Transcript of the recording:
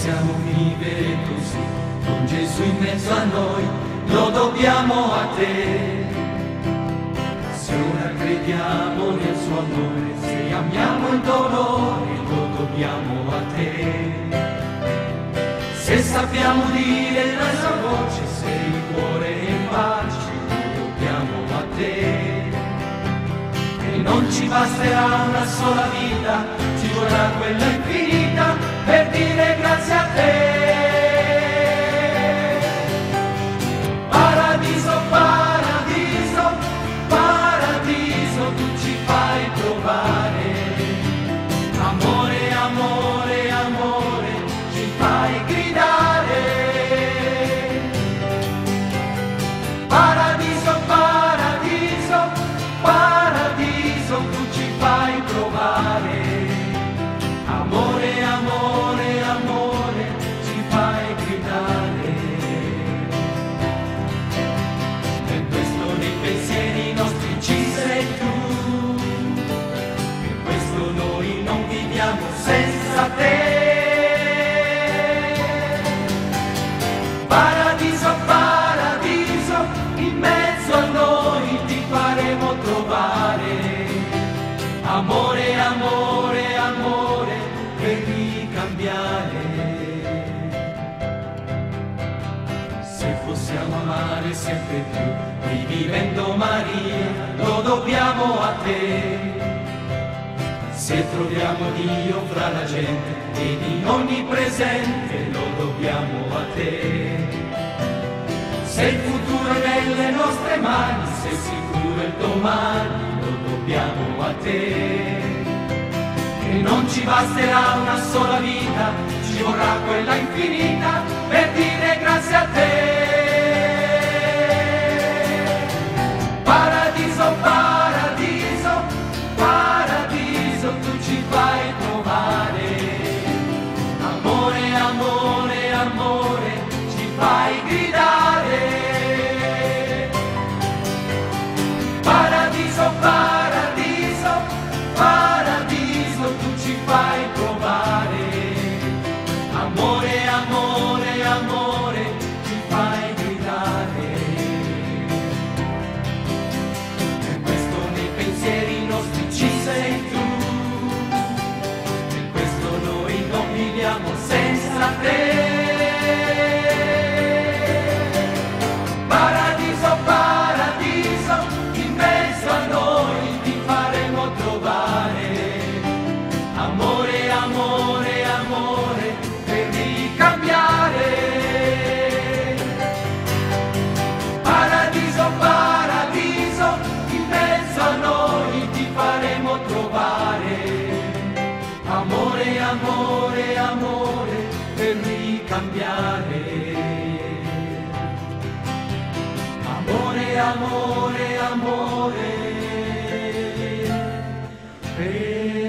possiamo vivere così, con Gesù in mezzo a noi, lo dobbiamo a te. Se ora crediamo nel suo amore, se amiamo il dolore, lo dobbiamo a te. Se sappiamo dire la sua voce, se il cuore è in pace, lo dobbiamo a te. E non ci basterà una sola vita, ci vorrà quella infinita per dire grazie a te. Paradiso, paradiso, paradiso, tu ci fai trovare. Amore, amore, amore, ci fai gridare. Paradiso, paradiso, paradiso, tu ci fai trovare. Amore, amore, amore, ci fai gridare. Per questo nei pensieri nostri ci sei tu, per questo noi non viviamo senza te. Paradiso, paradiso, in mezzo a noi ti faremo trovare. Amore, amore, amore, per ricambiare. Se possiamo amare sempre più, rivivendo Maria, lo dobbiamo a te. Se troviamo Dio fra la gente ed in ogni presente, lo dobbiamo a te. Se il futuro è nelle nostre mani, se sicuro è il domani, lo dobbiamo a te. E non ci basterà una sola vita, ci vorrà quella infinita per dire grazie a te. Paradiso, paradiso, paradiso, tu ci fai trovare. Amore, amore, amore, ci fai gridare. Paradiso, paradiso, paradiso, tu ci fai trovare. Amore, amore, amore, ci fai gridare. Per questo nei pensieri nostri ci sei tu, per questo noi non viviamo senza te. Paradiso, paradiso, in mezzo a noi ti faremo trovare. Amore, amore, amore, per ricambiare. Paradiso, paradiso, in mezzo a noi ti faremo trovare. Amore, amore, amore, per ricambiare. Amore, amore, amore, per